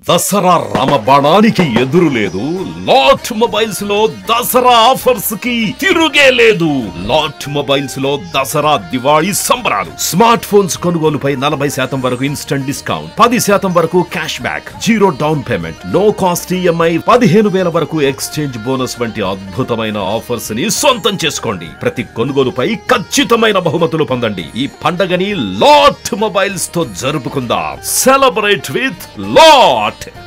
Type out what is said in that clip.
దసరా రామబాణానికి ఎదురు లేదు. Lot mobiles లో దసరా ఆఫర్స్ కి తిరుగే లేదు. లాట్ మొబైల్స్ లో దసరా దివాళీ సంబరాలు. స్మార్ట్ ఫోన్స్ కొనుగోలుపై 40% వరకు ఇన్స్టంట్ డిస్కౌంట్, 10% వరకు cash back, 0 down payment, no cost EMI, 15,000 వరకు ఎక్స్చేంజ్ బోనస్ వంటి అద్భుతమైన ఆఫర్స్ ని సొంతం చేసుకోండి. ప్రతి కొనుగోలుపై ఖచ్చితమైన బహుమతులు పొందండి. ఈ పండగని లాట్ మొబైల్స్ తో జరుపుకుందాం. Celebrate with lot.